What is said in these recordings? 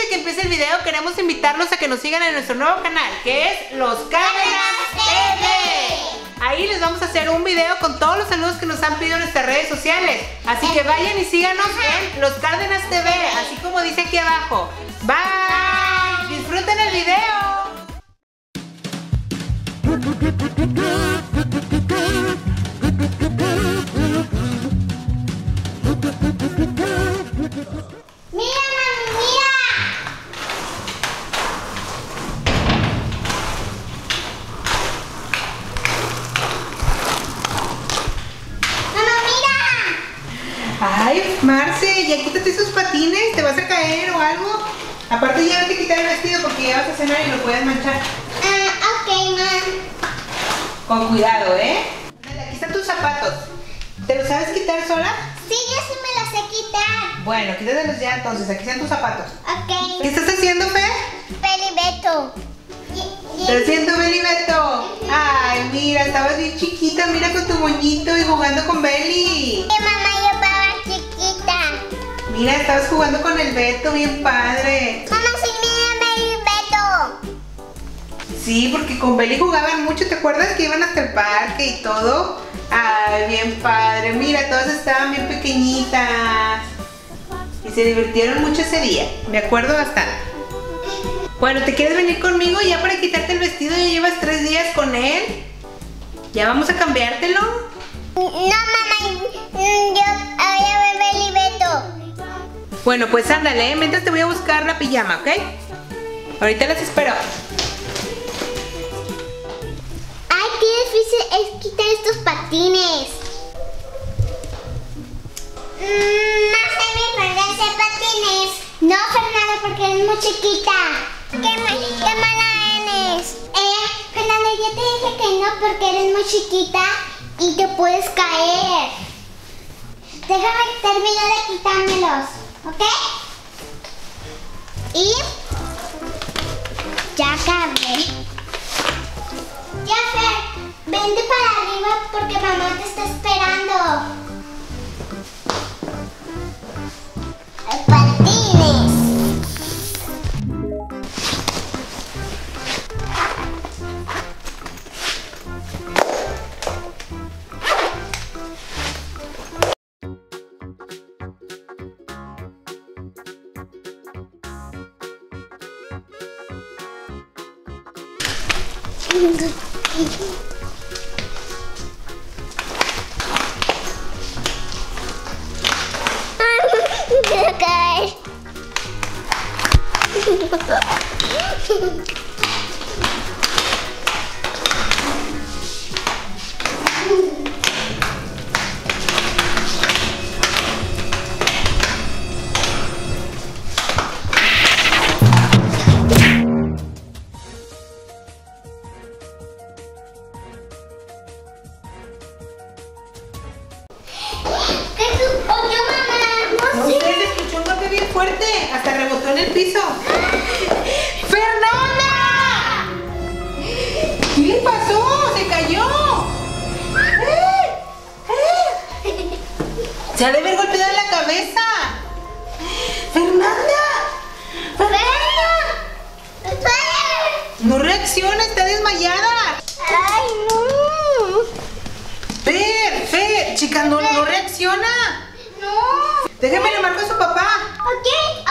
de que empiece el video, queremos invitarlos a que nos sigan en nuestro nuevo canal, que es Los Cárdenas TV. Ahí les vamos a hacer un video con todos los saludos que nos han pedido en nuestras redes sociales. Así que vayan y síganos en Los Cárdenas TV, así como dice aquí abajo. Bye. Disfruten el video. ¡Mira, mami, mira! ¡Mamá, mira! Ay, Marce, ya quítate esos patines, te vas a caer o algo. Aparte ya no te quitar el vestido porque ya vas a cenar y lo puedes manchar. Ok, mam. Con cuidado, ¿eh? Aquí están tus zapatos. ¿Te los sabes quitar sola? Sí, yo sí me las sé quitar. Bueno, quítatelos ya entonces, aquí están tus zapatos. Ok. ¿Qué estás haciendo, Fer? Felibeto. ¿Estás haciendo, Beli Beto? Ay, mira, estabas bien chiquita, mira con tu moñito y jugando con Beli. Mamá, yo estaba chiquita. Mira, estabas jugando con el Beto, bien padre. Mamá, sí, mira, Felibeto. Sí, porque con Beli jugaban mucho, ¿te acuerdas que iban hasta el parque y todo? Ay, bien padre, mira, todas estaban bien pequeñitas y se divirtieron mucho ese día, me acuerdo bastante. Bueno, ¿te quieres venir conmigo ya para quitarte el vestido? Ya llevas 3 días con él. ¿Ya vamos a cambiártelo? No, mamá, yo ahora voy Felibeto. Bueno, pues ándale, mientras te voy a buscar la pijama, ¿ok? Ahorita las espero. Ay, qué difícil es quitar estos patines. No sé mi forma de hacer patines. No, Fernanda, porque eres muy chiquita. ¿Qué mala eres? Fernanda, yo te dije que no porque eres muy chiquita y te puedes caer. Déjame terminar de quitármelos, ¿ok? Y ya acabé. Ya, Fer, vente para arriba porque mamá te está esperando. Patines. Voy a caer. Fuerte, hasta rebotó en el piso. ¡Fernanda! ¿Qué le pasó? ¡Se cayó! Se ha de haber golpeado en la cabeza. ¡Fernanda! ¡Fernanda! No reacciona, está desmayada. ¡Ay, no! Fer, chica, no reacciona. ¡No! Déjame le marco a su papá. Ok.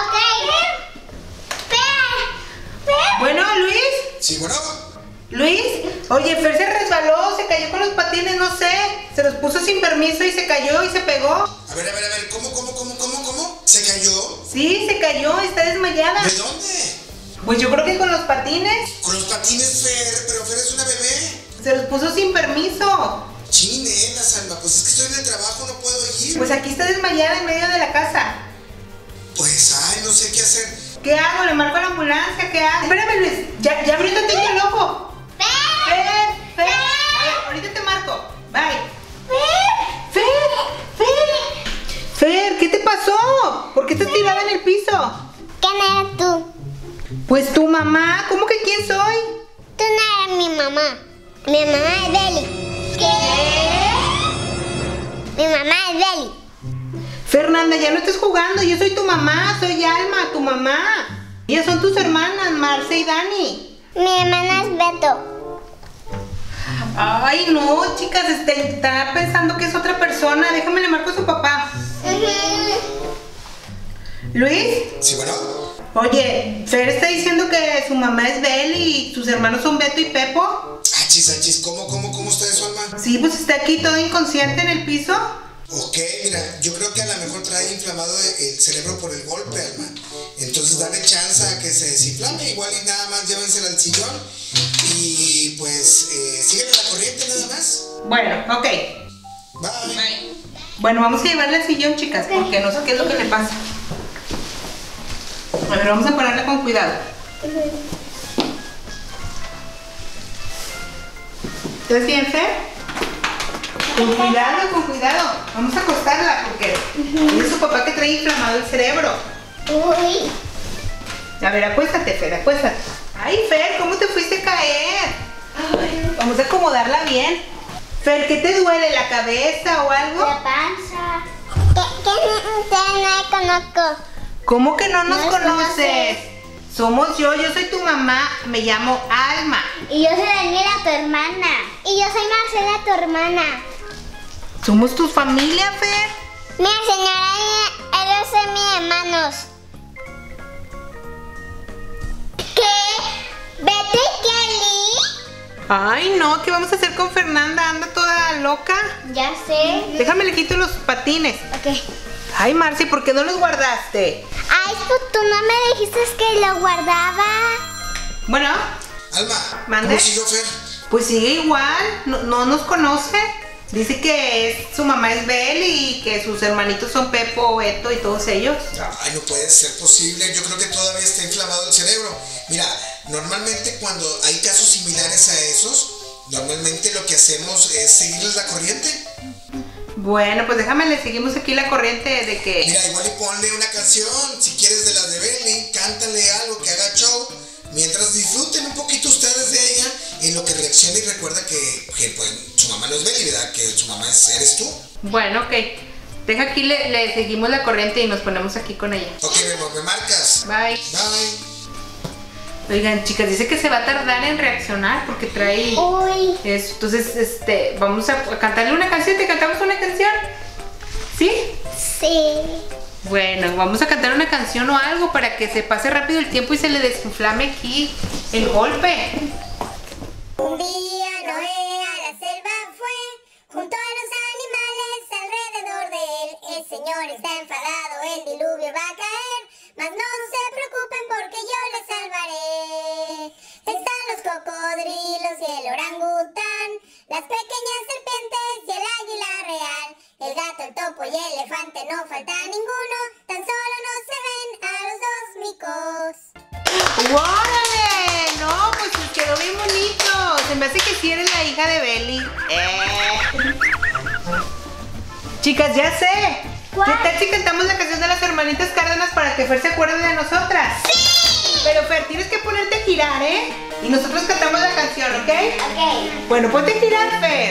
Fer. Bueno, Luis. Sí, bueno. Luis, oye, Fer se resbaló, se cayó con los patines, no sé. Se los puso sin permiso y se cayó y se pegó. A ver, ¿cómo? ¿Se cayó? Sí, se cayó, está desmayada. ¿De dónde? Pues yo creo que con los patines. Con los patines, Fer, pero Fer es una bebé. Se los puso sin permiso. Chinela, Salma, pues es que estoy en el trabajo, no puedo ir. Pues aquí está desmayada en medio de la casa. Pues, no sé qué hacer. ¿Qué hago? ¿Le marco a la ambulancia? ¿Qué hago? Espérame, Luis, ya abrió tantito el ojo. Fer. A ver, ahorita te marco. Bye. Fer, ¿qué te pasó? ¿Por qué estás tirada en el piso? ¿Quién eres tú? Pues tu mamá. ¿Cómo que quién soy? Tú no eres mi mamá. Mi mamá es Beli. ¿Qué? Mi mamá es Beli. Fernanda, ya no estés jugando. Yo soy tu mamá, soy Alma, tu mamá. Ellas son tus hermanas, Marce y Dani. Mi hermana es Beto. Ay, no, chicas, está pensando que es otra persona. Déjame le marco a su papá. ¿Luis? Sí, bueno. Oye, Fer está diciendo que su mamá es Beli y sus hermanos son Beto y Pepo. Achis, ¿cómo está eso, Alma? Sí, pues está aquí todo inconsciente en el piso. Ok, mira, yo creo que a lo mejor trae inflamado el cerebro por el golpe, Alma. Entonces dale chance a que se desinflame, igual y nada más llévensela al sillón. Y pues síguele la corriente nada más. Bueno, ok. Bye. Bueno, vamos a llevarle al sillón, chicas, porque no sé qué es lo que le pasa. A ver, vamos a pararla con cuidado. ¿Estás bien, Fer? Con cuidado. Vamos a acostarla porque es su papá que trae inflamado el cerebro. Uy. A ver, acuéstate, Fer, acuéstate. Ay, Fer, ¿cómo te fuiste a caer? Ay, vamos a acomodarla bien. Fer, ¿qué te duele? ¿La cabeza o algo? La panza. ¿Qué no conozco? ¿Cómo que no nos No conoces? Somos yo soy tu mamá, me llamo Alma. Y yo soy Daniela, tu hermana. Y yo soy Marcela, tu hermana. ¿Somos tu familia, Fer? Mira, señora, ellos son mis hermanos. ¿Qué? ¿Betty y Kelly? Ay, no, ¿qué vamos a hacer con Fernanda? ¿Anda toda loca? Ya sé. Déjame le quito los patines. Ok. Ay, Marci, ¿por qué no los guardaste? Ay, pues tú no me dijiste que lo guardaba. Bueno, Alma, ¿mande? ¿cómo siguió Fer? pues sigue igual, no nos conoce. Dice que su mamá es Beli y que sus hermanitos son Pepo, Beto y todos ellos. Ay, no puede ser posible. Yo creo que todavía está inflamado el cerebro. Mira, normalmente cuando hay casos similares a esos, normalmente lo que hacemos es seguirles la corriente. Bueno, pues déjame, le seguimos aquí la corriente de que... Mira, igual y ponle una canción, si quieres de las de Beli, cántale algo que haga show, mientras disfruten un poquito ustedes de ella, en lo que reacciona y recuerda que pues, su mamá no es Beli, ¿verdad? Que su mamá eres tú. Bueno, ok. Deja aquí, le seguimos la corriente y nos ponemos aquí con ella. Ok, mi amor, me marcas. Bye. Bye. Oigan, chicas, dice que se va a tardar en reaccionar porque trae... Uy. eso. Entonces, vamos a cantarle una canción. ¿Te cantamos una canción? ¿Sí? Sí. Bueno, vamos a cantar una canción o algo para que se pase rápido el tiempo y se le desinflame aquí el golpe. Un día Noé a la selva fue, junto a los animales alrededor de él. El Señor está enfadado, el diluvio va a caer, mas no se preocupen porque yo les salvaré. Están los cocodrilos y el orangután, las pequeñas serpientes y el águila real. El gato, el topo y el elefante, no falta ninguno, tan solo no se ven a los dos micos. ¡Órale! No, pues quedó bien bonito. Se me hace que sí eres la hija de Beli. Chicas, ya sé. ¿Cuál? ¿Qué tal si cantamos la canción de las hermanitas Cárdenas para que Fer se acuerde de nosotras? ¡Sí! Pero Fer, tienes que ponerte a girar, ¿eh? Y nosotros cantamos la canción, ¿ok? Ok. Bueno, ponte a girar, Fer.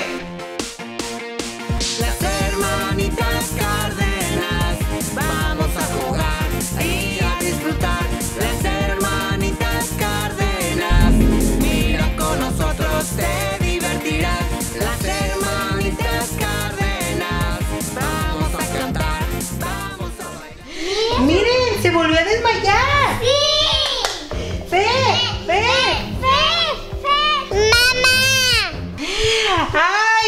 Las hermanitas Cárdenas, vamos a jugar y a disfrutar. Las hermanitas Cárdenas, mira con nosotros te divertirás. Las hermanitas Cárdenas, vamos a cantar, vamos a bailar. Miren, se volvió a desmayar. ¡Sí! Fer, Fer. ¡Mamá! ¡Ay,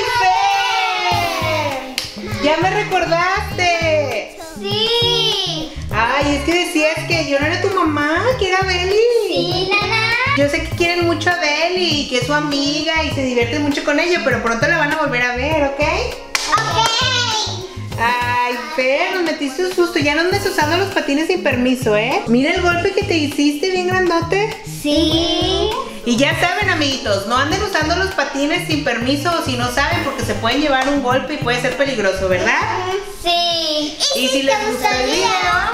Fer! ¡Ya me recordaste! ¡Sí! Ay, es que decías que yo no era tu mamá, que era Beli. ¡Sí, nana! Yo sé que quieren mucho a Beli y que es su amiga y se divierten mucho con ella, pero pronto la van a volver a ver, ¿ok? ¡Ok! Ay, Fer, nos metiste un susto. Ya no andes usando los patines sin permiso, ¿eh? Mira el golpe que te hiciste, bien grandote. ¡Sí! Y ya saben, amiguitos, no anden usando los patines sin permiso o si no saben porque se pueden llevar un golpe y puede ser peligroso, ¿verdad? ¡Sí! Y si les gustó el video,